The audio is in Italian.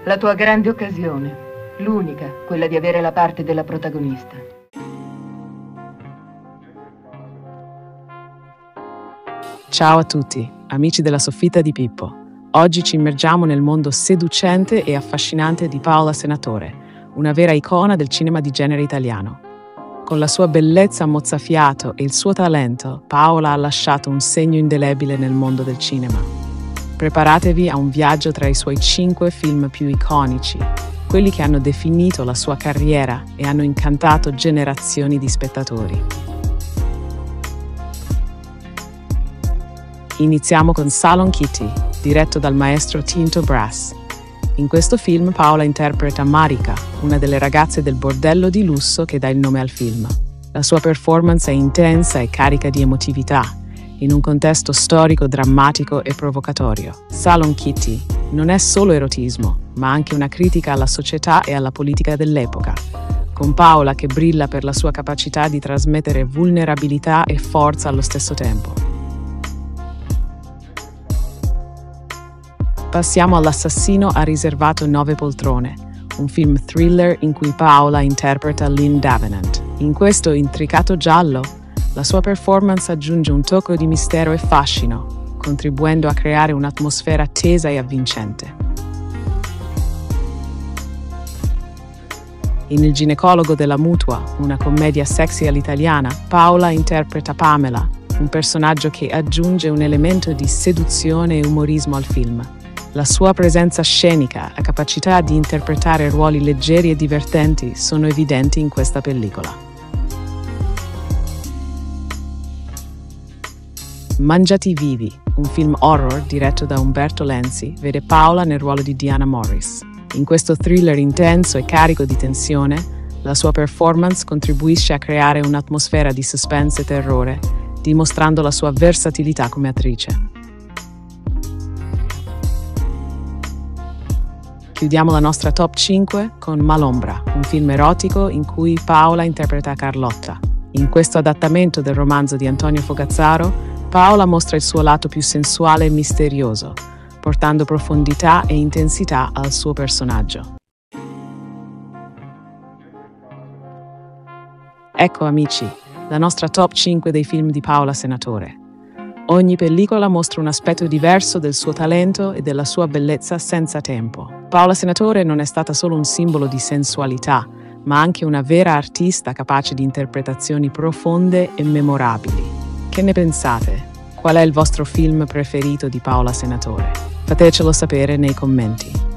La tua grande occasione, l'unica, quella di avere la parte della protagonista. Ciao a tutti, amici della Soffitta di Pippo. Oggi ci immergiamo nel mondo seducente e affascinante di Paola Senatore, una vera icona del cinema di genere italiano. Con la sua bellezza mozzafiato e il suo talento, Paola ha lasciato un segno indelebile nel mondo del cinema. Preparatevi a un viaggio tra i suoi 5 film più iconici, quelli che hanno definito la sua carriera e hanno incantato generazioni di spettatori. Iniziamo con Salon Kitty, diretto dal maestro Tinto Brass. In questo film Paola interpreta Marika, una delle ragazze del bordello di lusso che dà il nome al film. La sua performance è intensa e carica di emotività, in un contesto storico, drammatico e provocatorio. Salon Kitty non è solo erotismo, ma anche una critica alla società e alla politica dell'epoca, con Paola che brilla per la sua capacità di trasmettere vulnerabilità e forza allo stesso tempo. Passiamo all'Assassino ha riservato 9 poltrone, un film thriller in cui Paola interpreta Lynn Davenant. In questo intricato giallo, la sua performance aggiunge un tocco di mistero e fascino, contribuendo a creare un'atmosfera tesa e avvincente. In Il ginecologo della Mutua, una commedia sexy all'italiana, Paola interpreta Pamela, un personaggio che aggiunge un elemento di seduzione e umorismo al film. La sua presenza scenica, la capacità di interpretare ruoli leggeri e divertenti sono evidenti in questa pellicola. Mangiati vivi, un film horror diretto da Umberto Lenzi, vede Paola nel ruolo di Diana Morris. In questo thriller intenso e carico di tensione, la sua performance contribuisce a creare un'atmosfera di suspense e terrore, dimostrando la sua versatilità come attrice. Chiudiamo la nostra top 5 con Malombra, un film erotico in cui Paola interpreta Carlotta. In questo adattamento del romanzo di Antonio Fogazzaro, Paola mostra il suo lato più sensuale e misterioso, portando profondità e intensità al suo personaggio. Ecco amici, la nostra top 5 dei film di Paola Senatore. Ogni pellicola mostra un aspetto diverso del suo talento e della sua bellezza senza tempo. Paola Senatore non è stata solo un simbolo di sensualità, ma anche una vera artista capace di interpretazioni profonde e memorabili. Che ne pensate? Qual è il vostro film preferito di Paola Senatore? Fatecelo sapere nei commenti.